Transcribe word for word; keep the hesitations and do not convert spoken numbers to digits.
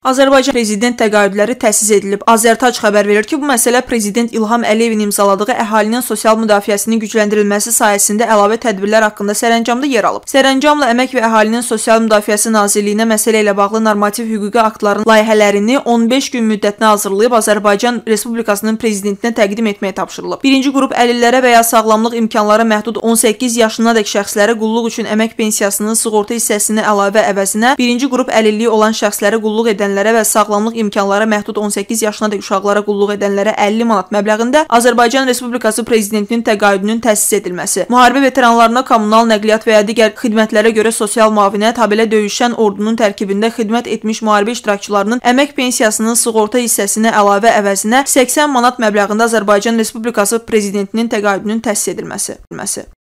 Azərbaycan prezident təqaüdləri təsis edilib. Azərtac xəbər verir ki, bu məsələ Prezident İlham Əliyevin imzaladığı əhalinin sosial müdafiəsinin gücləndirilməsi sayəsində əlavə tədbirlər haqqında sərəncamda yer alıb. Sərəncamla Əmək və Əhalinin Sosial Müdafiəsi Nazirliyinə məsələ ilə bağlı normativ hüquqi aktların layihələrini on beş gün müddətinə hazırlayıb Azərbaycan Respublikasının prezidentinə təqdim etməyə tapşırılıb. Birinci qrup əlillərə və ya sağlamlıq imkanları məhdud on səkkiz yaşınadək şəxslərə qulluq üçün əmək pensiyasının sığorta hissəsini əlavə əvəzinə, birinci qrup əlilliyi olan şəxslərə qulluq edənlərə və sağlamlıq imkanları məhdud on səkkiz yaşınadək uşaqlara qulluq edənlərə əlli manat məbləğində Azərbaycan Respublikası Prezidentinin təqaüdünün təsis edilməsi, müharibə veteranlarına kommunal nəqliyyat və ya digər xidmətlərə görə sosial müavinət, habelə döyüşən ordunun tərkibində xidmət etmiş müharibə iştirakçılarının əmək pensiyasının sığorta hissəsinə əlavə əvəzinə səksən manat məbləğində Azərbaycan Respublikası Prezidentinin təqaüdünün təsis edilməsi.